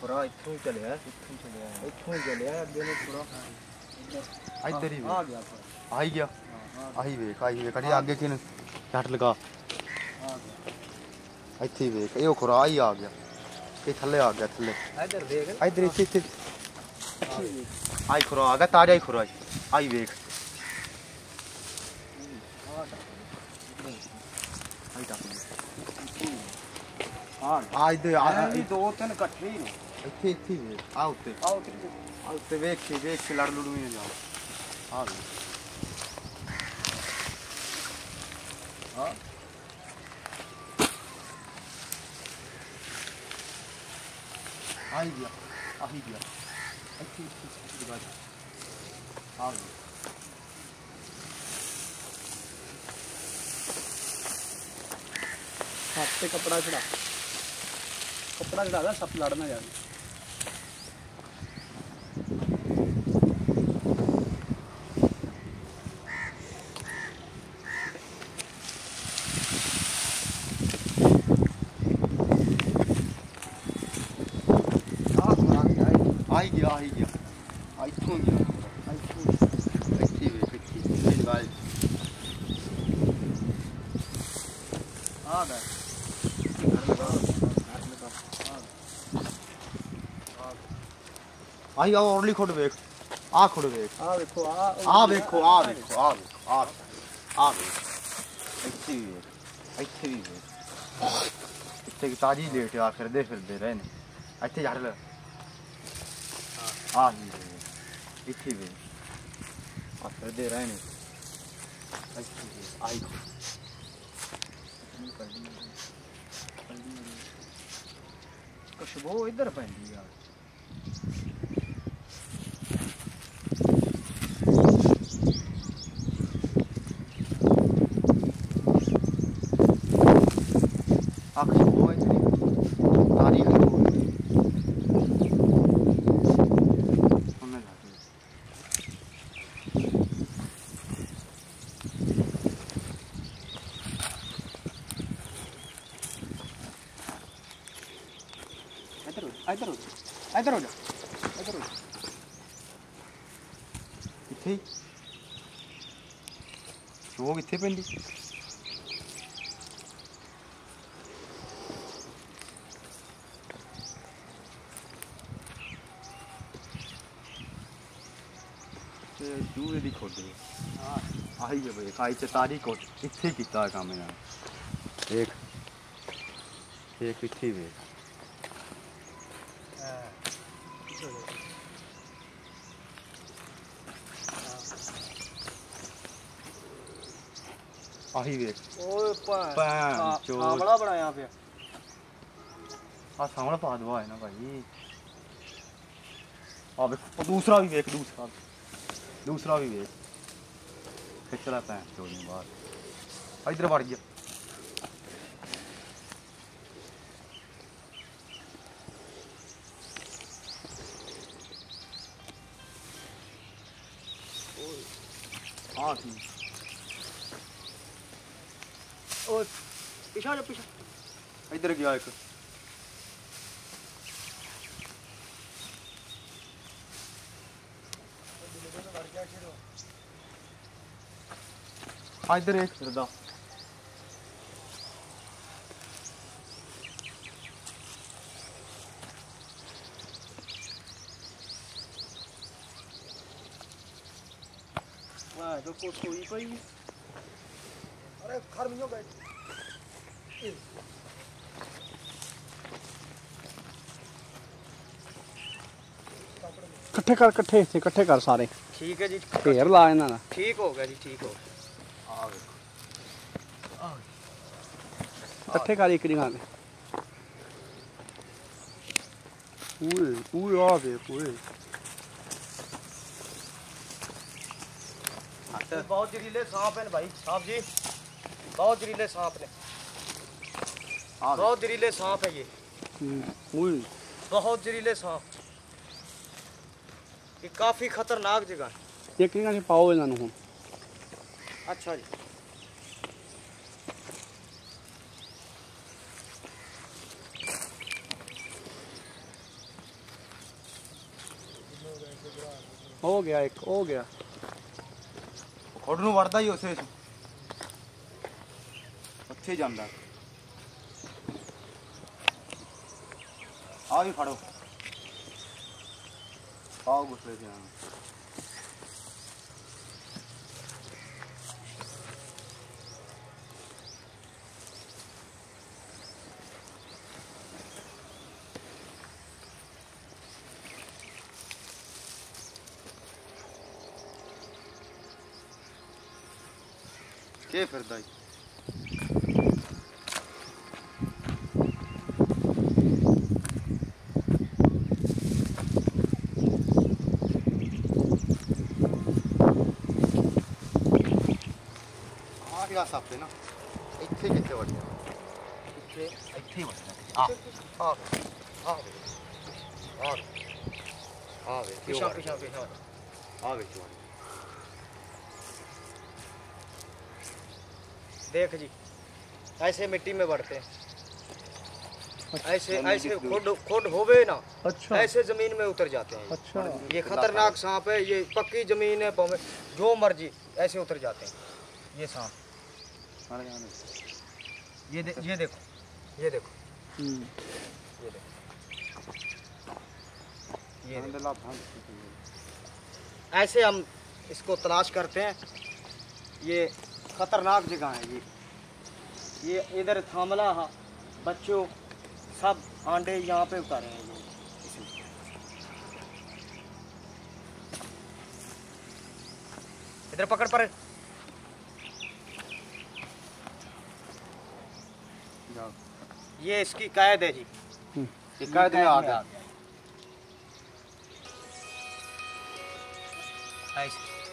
खरा इत्थों चले है इत्थों चले है अगे ने थोड़ा इधर ही आ गया आई गया आई वेख अरे आगे किन झट लगा ਇੱਥੇ ਵੇਖ ਇਹ ਖੁਰਾ ਹੀ ਆ ਗਿਆ ਇਹ ਥੱਲੇ ਆ ਗਿਆ ਥੱਲੇ ਇੱਧਰ ਵੇਖ ਇੱਧਰ ਇੱਥੇ ਆਈ ਖੁਰਾ ਆ ਗਿਆ ਤਾਜ਼ਾ ਹੀ ਖੁਰਾ ਆਈ ਵੇਖ ਆਈ ਟੱਪ ਆ ਇੱਧਰ ਆ ਦੋ ਤਿੰਨ ਇਕੱਠੇ ਹੀ ਨੇ ਇੱਥੇ ਵੇਖ ਆ ਉੱਤੇ ਵੇਖ ਕੇ ਲੜ ਲੁੜ ਵੀ ਨਾ ਜਾਓ ਆ ਹਾਂ आई गया अच्छी जगह आ गया हाथ पे कपड़ा चढ़ा सब लड़ना यार आई गया इत्थों गया अच्छी गाल आ गया आई आओ औरली खुद वेख आ खुद वेख आ देखो आ देखो अच्छी अच्छी इतने ताजी लेट आ फिरदे रहे ने इतने जड़ ले इतनी भी फिरदे रहे ने आई खुशबू इधर पैंदी यार खुशबू इतनी तारीख इधर हो जा इत्थे वो कित्थे पैंदी चूहे दी खोद आई है भाई आई तारी कोट इत्थे कीता काम इन्हां एक इत्थे वेख आही वेख ओए सामला बनाया पे आ सामला पा दवा है ना भाई आ वेख दूसरा भी वेख दूसरा भी वेख खिचड़ा पैं चोरी बाहर इधर बढ़ गया हाँ ठीक और पीछा इधर गया एक इधर एक फिरदा वाह तो कोई अरे घर में बैठ कट्ठे कर सारे ठीक है जी ढेर ला इन्हां दा ठीक हो गया जी ठीक हो कट्ठे कर एक जगह पूरे आ गए पूरे बहुत जहरीले सांप हैं भाई साहब जी बहुत जहरीले सांप ने बहुत जहरीले सांप है ये बहुत जहरीले सांप ये काफी खतरनाक जगह एक जगह से पाओ इन्होंने अच्छा जी हो गया एक, हो गया। खुद ਨੂੰ ਵੜਦਾ ਹੀ ਉਸੇ ਚ ਉੱਥੇ ਜਾਂਦਾ। ਆ ਵੀ ਫੜੋ, ਆਓ ਗੁੱਸੇ ਚ ਕੀ ਫਿਰਦਾ ਜੀ। ਆ ਸੱਪ ਨਾ ਇੱਥੇ ਕਿੱਥੇ ਵੜਿਆ, ਇੱਥੇ ਇੱਥੇ ਵੜਿਆ। ਆ ਆ ਆ ਵੇ ਪਿਛਾ ਪਿਛਾ ਪਿਛਾ ਆ ਵੇ ਚੋਰ। देख जी, ऐसे मिट्टी में बढ़ते हैं, ऐसे ऐसे खुद होवे ना, अच्छा ऐसे जमीन में उतर जाते हैं। अच्छा ये खतरनाक सांप है, ये पक्की जमीन है, पाँव में जो मर्जी ऐसे उतर जाते हैं। ये सांप, ये देखो, ये देखो, ये देखो, ये देखो। ऐसे हम इसको तलाश करते हैं। ये खतरनाक जगह है। ये इधर थामला है, बच्चों सब आंडे यहाँ पे उतारे हैं। ये इधर पकड़ पर ये इसकी कैद है जी। कैद में आ गया। ऐसे